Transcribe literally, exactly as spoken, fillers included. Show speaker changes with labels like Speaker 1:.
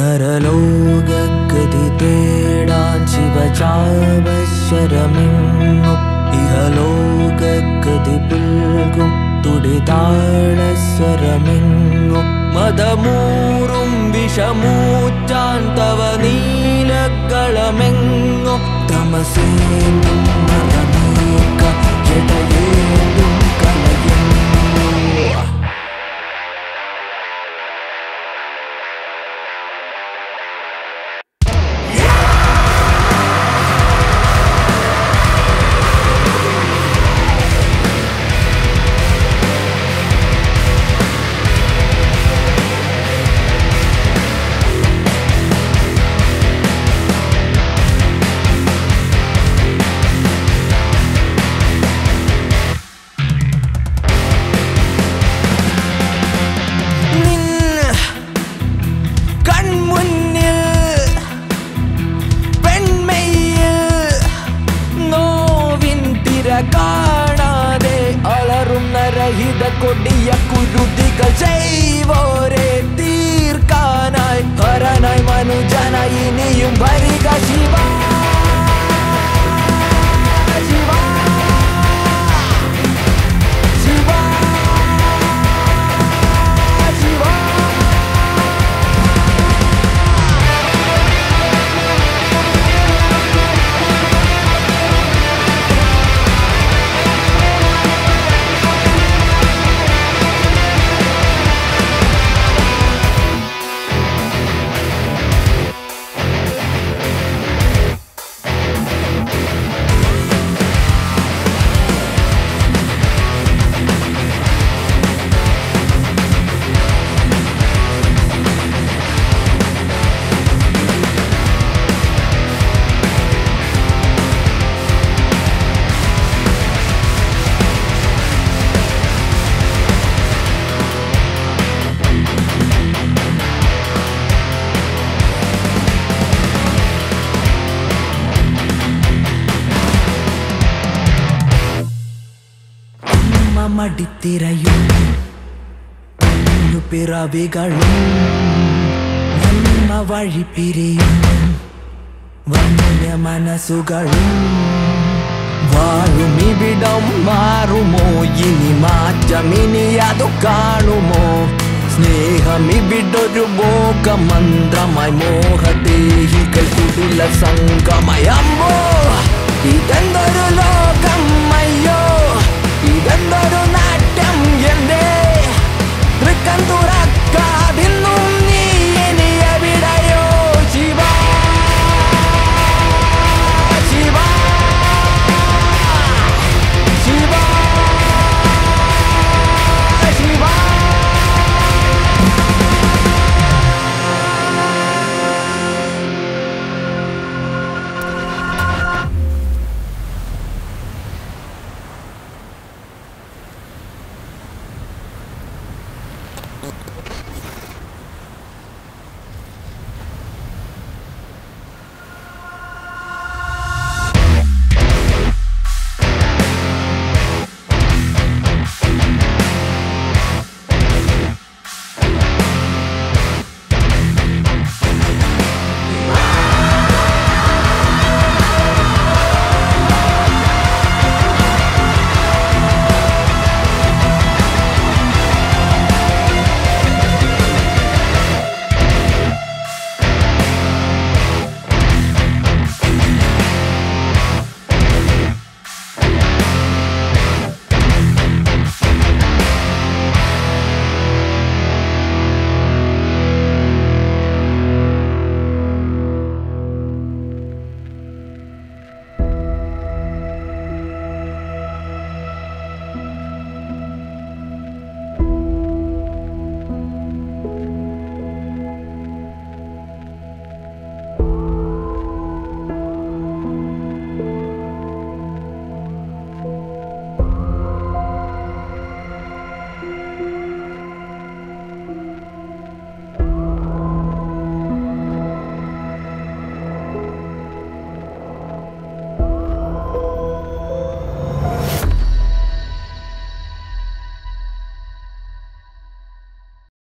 Speaker 1: നരലോകഗതി തേടാൻ ശിവചാപശരമെങ്ങും ഇഹലോകഗതി പുൽകും തുടിതാളസ്വരമെങ്ങും മതമൂറും വിഷമൂറ്റാൻ തവ നീലകളമെങ്ങും തമസേനും മറനീക്ക ജടയേണ്ടും കലയെങ്ങും കാണാതെ അലറും നരഹിത കൊടിയ കുരുതികൾ ചെയ്വോരെ തീർക്കാനായി ഹരനായി മനുജനായി ഇനിയും വരിക ശിവ ശിവ ശിവ ശിവ മടിത്തിരയും പിറവികളും നമ്മ വഴി പിരിയും വന്യ മനസ്സുകളും വാഴും ഇവിടം മാറുമോ ഇനി മാറ്റമിനി അതു കാണുമോ സ്നേഹം ഇവിടൊരു ഭോഗമന്ത്രമായി മോഹദേഹികൾ കുടില സംഗമയമ്പോ ഇതെന്തൊരു ലോകം അയ്യോ ഇതെന്തൊരു നാട്യം എന്റെ തൃക്കൻ തുറക്കാതിന്നും നീ ഇനി എവിടെയോ ശിവ ശിവ ശിവ ശിവ